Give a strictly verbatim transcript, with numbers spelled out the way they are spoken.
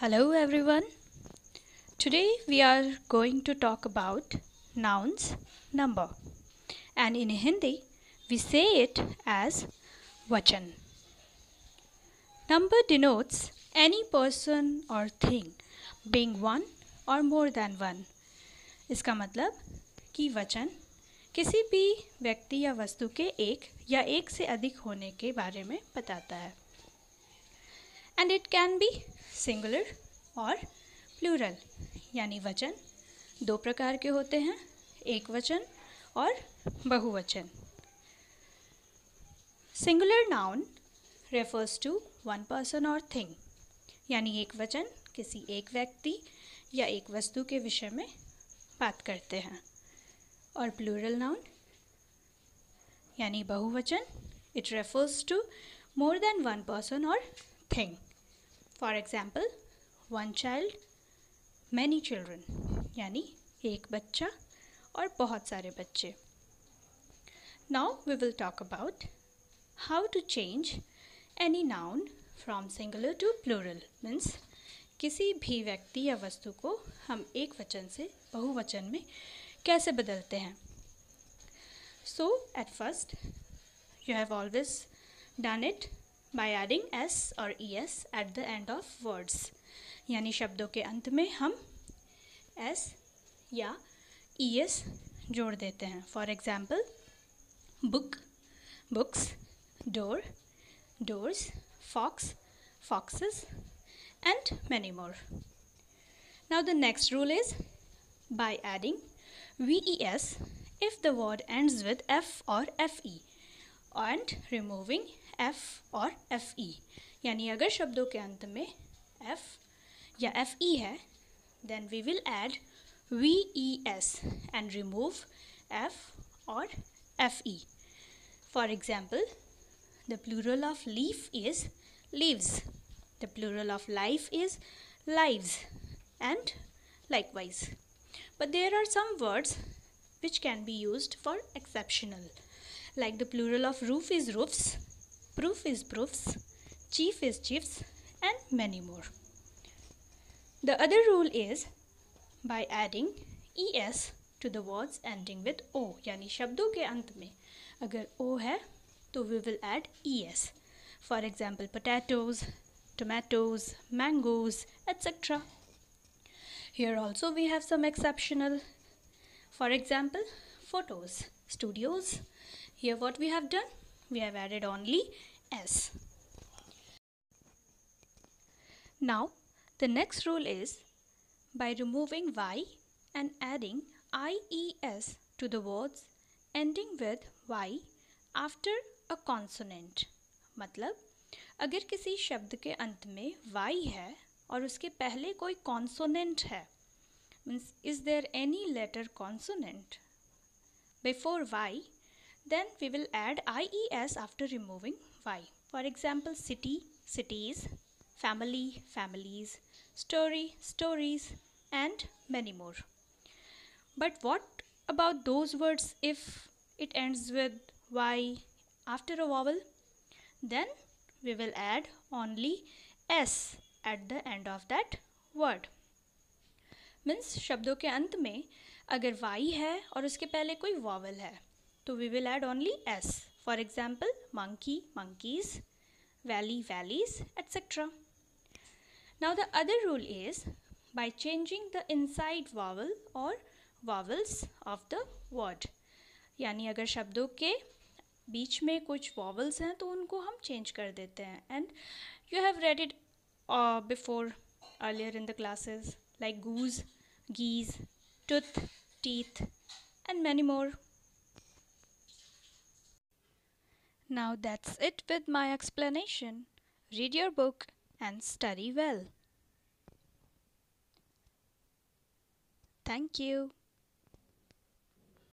Hello everyone. Today we are going to talk about nouns number, and in Hindi we say it as vachan. Number denotes any person or thing being one or more than one. इसका मतलब कि वचन किसी भी व्यक्ति या वस्तु के एक या एक से अधिक होने के बारे में बताता है. And it can be singular और प्लूरल, यानी वचन दो प्रकार के होते हैं, एक वचन और बहुवचन. Singular noun refers to one person और थिंग, यानी एक वचन किसी एक व्यक्ति या एक वस्तु के विषय में बात करते हैं. और प्लूरल नाउन यानी बहुवचन, it refers to more than one person और thing. For example, one child many children, यानी एक बच्चा और बहुत सारे बच्चे. Now we will talk about how to change any noun from singular to plural. Means किसी भी व्यक्ति या वस्तु को हम एक वचन से बहुवचन में कैसे बदलते हैं. So at first you have always done it by adding s or es at the end of words, यानी शब्दों के अंत में हम s या es जोड़ देते हैं. For example, book, books, door, doors, fox, foxes, and many more. Now the next rule is by adding ves if the word ends with f or fe and removing f और fe, यानी अगर शब्दों के अंत में f या fe है, then we will add ves and remove f और fe. For example, the plural of leaf is leaves, the plural of life is lives, and likewise. But there are some words which can be used for exceptional, like the plural of roof is roofs, proof is proofs, chief is chiefs, and many more. The other rule is by adding es to the words ending with o, यानी शब्दों के अंत में अगर o है तो we will add es. For example, potatoes, tomatoes, mangoes, et cetera. Here also we have some exceptional. For example, photos, studios. Here what we have done? We have added only s. Now the next rule is by removing y and adding ies to the words ending with y after a consonant. मतलब अगर किसी शब्द के अंत में y है और उसके पहले कोई consonant है, means is there any letter consonant before y, then we will add ies after removing y. For example, city, cities, family, families, story, stories, and many more. But what about those words if it ends with y after a vowel? Then we will add only s at the end of that word. Means शब्दों के अंत में अगर y है और उसके पहले कोई vowel है तो we will add only s. For example, monkey, monkeys, valley, valleys, et cetera. Now the other rule is by changing the inside vowel or vowels of the word. यानी अगर शब्दों के बीच में कुछ vowels हैं तो उनको हम change कर देते हैं. And you have read it uh, before earlier in the classes, like goose, geese, tooth, teeth, and many more. Now that's it with my explanation. Read your book and study well. Thank you.